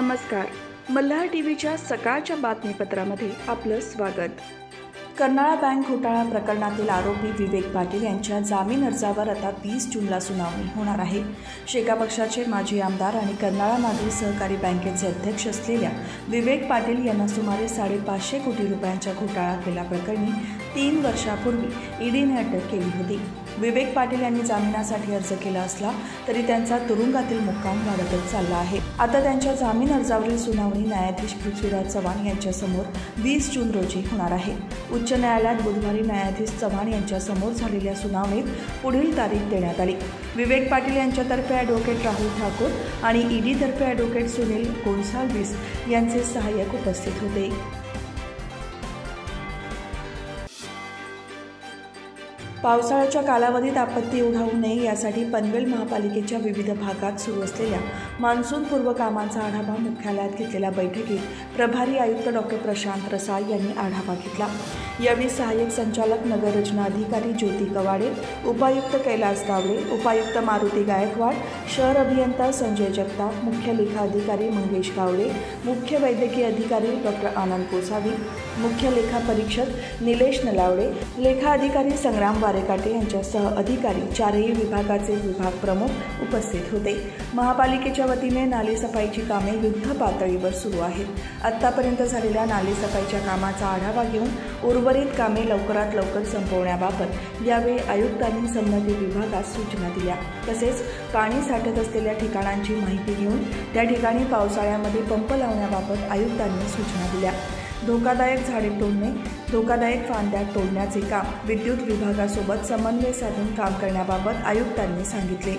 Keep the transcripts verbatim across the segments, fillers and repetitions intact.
नमस्कार. मल्हार टीव्हीच्या सकाळच्या बातमीपत्रामध्ये आपलं स्वागत. कर्नाळा बँक घोटाळा प्रकरणातील आरोपी विवेक पाटील यांच्या जामीन अर्जावर आता वीस जूनला सुनावणी होणार आहे. शेका पक्षाचे माजी आमदार आणि कर्नाळा नागरी सहकारी बँकेचे अध्यक्ष असलेल्या विवेक पाटील यांना सुमारे साडेपाचशे कोटी रुपयांच्या घोटाळा केल्याप्रकरणी तीन वर्षापूर्वी ईडीने अटक केली होती. विवेक पाटील यांनी जामिनासाठी अर्ज केला असला तरी त्यांचा तुरुंगातील मुक्काम वाढतच चालला आहे. आता त्यांच्या जामीन अर्जावरील सुनावणी न्यायाधीश पृथ्वीराज चव्हाण यांच्यासमोर वीस जून रोजी होणार आहे. उच्च न्यायालयात बुधवारी न्यायाधीश चव्हाण यांच्यासमोर झालेल्या सुनावणीत पुढील तारीख देण्यात आली. विवेक पाटील यांच्यातर्फे ॲडव्होकेट राहुल ठाकूर आणि ईडीतर्फे ॲडव्होकेट सुनील गोन्साल्विस यांचे सहाय्यक उपस्थित होते. पावसाळ्याच्या कालावधीत आपत्ती ओढावू नये यासाठी पनवेल महापालिकेच्या विविध भागात सुरू असलेल्या मान्सूनपूर्व कामांचा आढावा मुख्यालयात घेतलेल्या बैठकीत प्रभारी आयुक्त डॉक्टर प्रशांत रसाळ यांनी आढावा घेतला. यावेळी सहाय्यक संचालक नगररचना अधिकारी ज्योती कवाडे, उपायुक्त कैलास गावडे, उपायुक्त मारुती गायकवाड, शहर अभियंता संजय जगताप, मुख्य लेखा अधिकारी मंगेश गावडे, मुख्य वैद्यकीय अधिकारी डॉक्टर आनंद कोसावी, मुख्य लेखा परीक्षक निलेश नलावडे, लेखा अधिकारी संग्राम वारेकाटे यांच्यासह अधिकारी चारही विभागाचे विभाग प्रमुख उपस्थित होते. महापालिकेच्या वतीने नालेसफाईची कामे युद्ध पातळीवर सुरू आहेत. आत्तापर्यंत झालेल्या नालेसफाईच्या कामाचा आढावा घेऊन उर्वरित कामे लवकरात लवकर संपवण्याबाबत यावेळी आयुक्तांनी संबंधित विभागात सूचना दिल्या. तसेच पाणी साठत असलेल्या ठिकाणांची माहिती घेऊन त्या ठिकाणी पावसाळ्यामध्ये पंप लावण्याबाबत आयुक्तांनी सूचना दिल्या. धोकादायक झाडे तोडणे, धोकादायक फांद्या तोडण्याचे काम विद्युत विभागासोबत समन्वय साधून काम करण्याबाबत आयुक्तांनी सांगितले.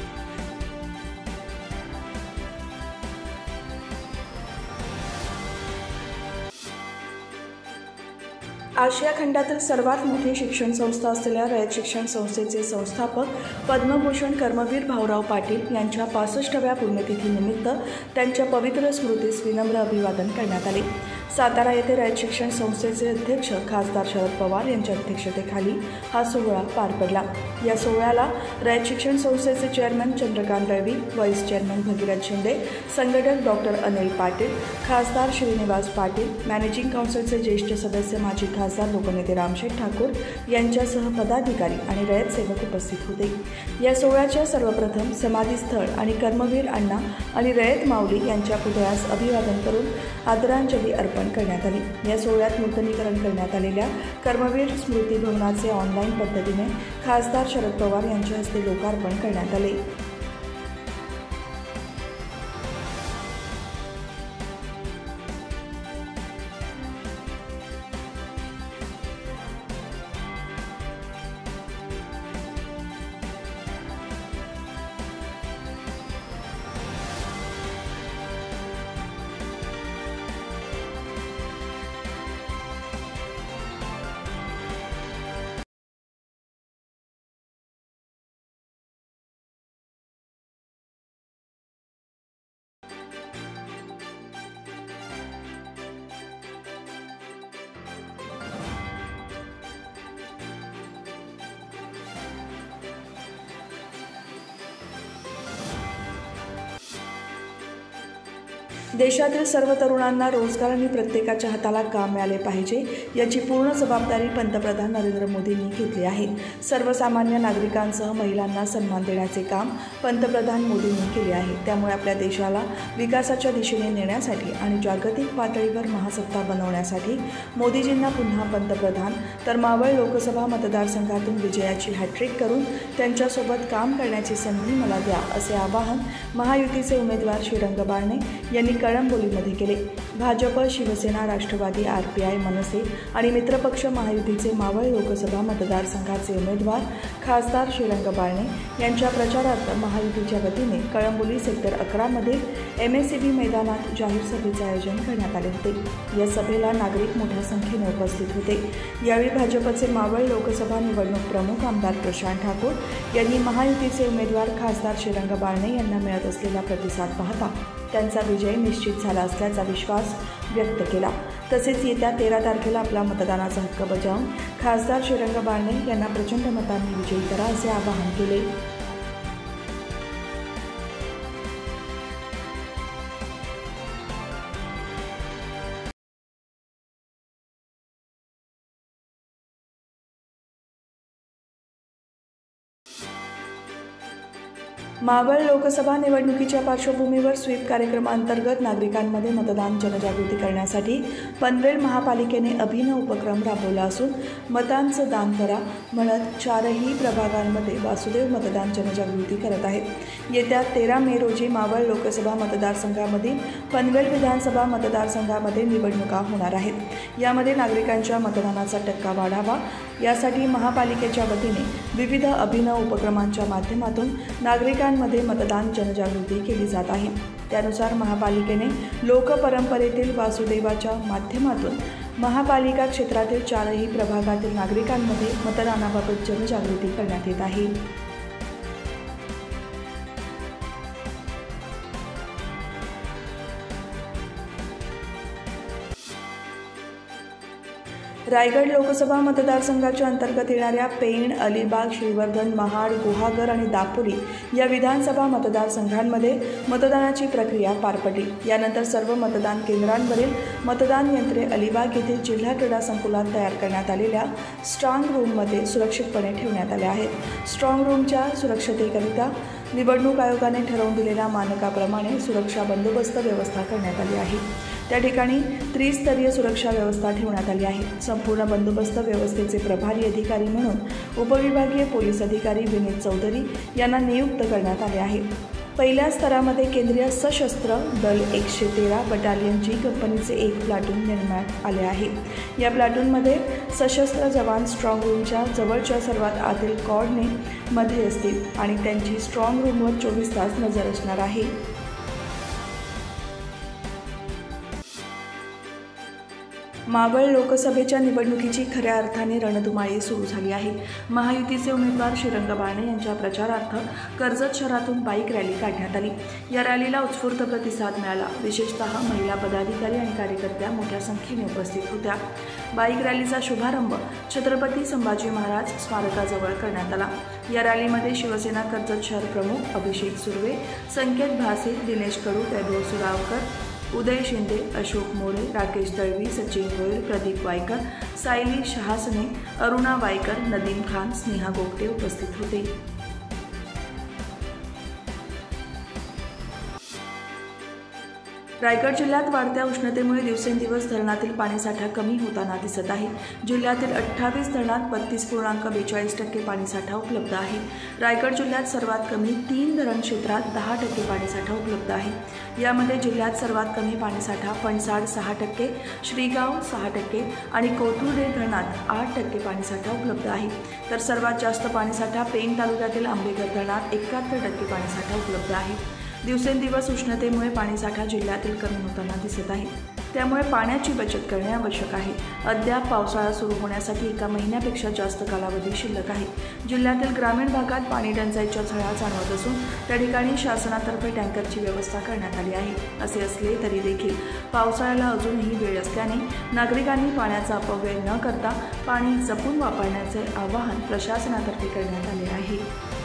आशिया खंडातील सर्वात मोठी शिक्षण संस्था असलेल्या रयत शिक्षण संस्थेचे संस्थापक पद्मभूषण कर्मवीर भाऊराव पाटील यांच्या पासष्टाव्या पुण्यतिथीनिमित्त त्यांच्या पवित्र स्मृतीस विनम्र अभिवादन करण्यात आले. सातारा येथे रयत शिक्षण संस्थेचे अध्यक्ष खासदार शरद पवार यांच्या अध्यक्षतेखाली हा सोहळा पार पडला. या सोहळ्याला रयत शिक्षण संस्थेचे chairman Chandrakant Dalvi, vice chairman Bhagirath Shinde, संघटक डॉक्टर अनिल पाटील, खासदार श्रीनिवास पाटील, मॅनेजिंग काउन्सिलचे ज्येष्ठ सदस्य माजी खासदार लोकनेते रामशेठ ठाकूर यांच्यासह पदाधिकारी आणि रयत सेवक उपस्थित होते. या सोहळ्याच्या सर्वप्रथम समाधीस्थळ आणि कर्मवीर अण्णा आणि रयत माऊली यांच्या पुतळ्यास अभिवादन करून आदरांजली अर्पण करण्यात आली. या सोहळ्यात नूतनीकरण करण्यात आलेल्या कर्मवीर स्मृती भवनाचे ऑनलाईन पद्धतीने खासदार शरद पवार यांच्या हस्ते लोकार्पण करण्यात आले. देशातील सर्व तरुणांना रोजगार आणि प्रत्येकाच्या हाताला काम मिळाले पाहिजे याची पूर्ण जबाबदारी पंतप्रधान नरेंद्र मोदींनी घेतली आहे. सर्वसामान्य नागरिकांसह महिलांना सन्मान देण्याचे काम पंतप्रधान मोदींनी केले आहे. त्यामुळे आपल्या देशाला विकासाच्या दिशेने नेण्यासाठी आणि जागतिक पातळीवर महासत्ता बनवण्यासाठी मोदीजींना पुन्हा पंतप्रधान तर मावळ लोकसभा मतदारसंघातून विजयाची हॅट्रिक करून त्यांच्यासोबत काम करण्याची संधी मला द्या, असे आवाहन महायुतीचे उमेदवार श्रीरंग बारणे यांनी कळंबोलीमध्ये केले. Bhajap, Shivsena, Rashtravadi, R P I, Manse आणि मित्रपक्ष महायुतीचे मावळ लोकसभा मतदारसंघाचे उमेदवार खासदार श्रीरंग बारणे यांच्या प्रचारार्थ महायुतीच्या वतीने कळंबोली सेक्टर अकरामध्ये एम एस सी बी मैदानात जाहीर सभेचे आयोजन करण्यात आले होते. या सभेला नागरिक मोठ्या संख्येने उपस्थित होते. यावेळी भाजपचे मावळ लोकसभा निवडणूक प्रमुख आमदार प्रशांत ठाकूर यांनी महायुतीचे उमेदवार खासदार श्रीरंग बारणे यांना मिळत असलेला प्रतिसाद पाहता त्यांचा विजय निश्चित झाला असल्याचा विश्वास व्यक्त केला. तसेच येत्या तेरा तारखेला आपला मतदानाचा हक्क बजावून खासदार श्रीरंग बारणे यांना प्रचंड मतांनी विजयी करा असे आवाहन केले. मावळ लोकसभा निवडणुकीच्या पार्श्वभूमीवर स्वीप कार्यक्रमांतर्गत नागरिकांमध्ये मतदान जनजागृती करण्यासाठी पनवेल महापालिकेने अभिनव उपक्रम राबवला असून मतांचं दान करा म्हणत चारही प्रभागांमध्ये वासुदेव मतदान जनजागृती करत आहेत। येत्या तेरा मे रोजी मावळ लोकसभा मतदारसंघामधील पनवेल विधानसभा मतदारसंघामध्ये निवडणुका होणार आहेत। यामध्ये नागरिकांच्या मतदानाचा टक्का वाढावा यासाठी महापालिकेच्या वतीने विविध अभिनव उपक्रमांच्या माध्यमातून नागरिकांमध्ये मतदान जनजागृती केली जात आहे। त्यानुसार महापालिकेने लोकपरंपरेतील वासुदेवाच्या माध्यमातून महापालिका क्षेत्रातील चारही प्रभागातील नागरिकांमध्ये मतदानाबाबत जनजागृती करण्यात येत आहे। रायगड लोकसभा मतदारसंघाच्या अंतर्गत येणाऱ्या पेण, अलिबाग, श्रीवर्धन, महाड, गुहागर आणि दापोली या विधानसभा मतदारसंघांमध्ये मतदानाची प्रक्रिया पार पडली। यानंतर सर्व मतदान केंद्रांवरील मतदान यंत्रे अलिबाग येथील जिल्हा क्रीडा संकुलात तयार करण्यात आलेल्या स्ट्रॉंग रूममध्ये सुरक्षितपणे ठेवण्यात आल्या आहेत। स्ट्रॉंग रूमच्या सुरक्षतेकरिता निवडणूक आयोगाने ठरवून दिलेल्या मानकाप्रमाणे सुरक्षा बंदोबस्त व्यवस्था करण्यात आली आहे। त्या ठिकाणी त्रिस्तरीय सुरक्षा व्यवस्था ठेवण्यात आली आहे। संपूर्ण बंदोबस्त व्यवस्थेचे प्रभारी अधिकारी म्हणून उपविभागीय पोलीस अधिकारी विनीत चौधरी यांना नियुक्त करण्यात आले आहे। पहिल्या स्तरामध्ये केंद्रीय सशस्त्र दल एकशे तेरा बटालियन जी कंपनीचे एक प्लाटून नेमण्यात आले आहे। या प्लाटूनमध्ये सशस्त्र जवान स्ट्रॉंग रूमच्या जवळच्या सर्वात आतील कॉर्डने मध्ये असतील आणि त्यांची स्ट्रॉंग रूमवर चोवीस तास नजर असणार आहे। मावळ लोकसभेच्या निवडणुकीची खऱ्या अर्थाने रणधुमाळी सुरू झाली आहे। महायुतीचे उमेदवार श्रीरंग बारणे यांच्या प्रचारार्थ कर्जत शहरातून बाईक रॅली काढण्यात आली। या रॅलीला उत्स्फूर्त प्रतिसाद मिळाला। विशेषतः महिला पदाधिकारी आणि कार्यकर्त्या मोठ्या संख्येने उपस्थित होत्या। बाईक रॅलीचा शुभारंभ छत्रपती संभाजी महाराज स्मारकाजवळ करण्यात आला। या रॅलीमध्ये शिवसेना कर्जत शहर प्रमुख अभिषेक सुर्वे, संकेत भासे, दिनेश कडू, वैभव सुरावकर, उदय शिंदे, अशोक मोरे, राकेश दळवी, सचिन गोयल, प्रदीप वायकर, सायली शहासने, अरुणा वायकर, नदीम खान, स्नेहा गोगटे उपस्थित होते। रायगड जिल्ह्यात वाढत्या उष्णतेमुळे दिवसेंदिवस धरणातील पाणीसाठा कमी होताना दिसत आहे। जिल्ह्यातील अठ्ठावीस धरणात बत्तीस पूर्णांक बेचाळीस टक्के पाणीसाठा उपलब्ध आहे। रायगड जिल्ह्यात सर्वात कमी तीन धरण क्षेत्रात दहा टक्के पाणीसाठा उपलब्ध आहे। यामध्ये जिल्ह्यात सर्वात कमी पाणीसाठा पणसाड सहा टक्के, श्रीगाव सहा टक्के आणि कोथुर्डे धरणात आठ टक्के पाणीसाठा उपलब्ध आहे। तर सर्वात जास्त पाणीसाठा पेण तालुक्यातील आंबेघर धरणात एकाहत्तर टक्के पाणीसाठा उपलब्ध आहे। दिवसेंदिवस उष्णतेमुळे पाणीसाठा जिल्ह्यातील कमी होताना दिसत आहे। त्यामुळे पाण्याची बचत करणे आवश्यक आहे। अद्याप पावसाळा सुरू होण्यासाठी एका महिन्यापेक्षा जास्त कालावधी शिल्लक आहे। जिल्ह्यातील ग्रामीण भागात पाणी टंचाईच्या झळा जाणवत असून त्या ठिकाणी शासनातर्फे टँकरची व्यवस्था करण्यात आली आहे। असे असले तरी देखील पावसाळ्याला अजूनही वेळ असल्याने नागरिकांनी पाण्याचा अपव्यय न करता पाणी जपून वापरण्याचे आवाहन प्रशासनातर्फे करण्यात आले आहे।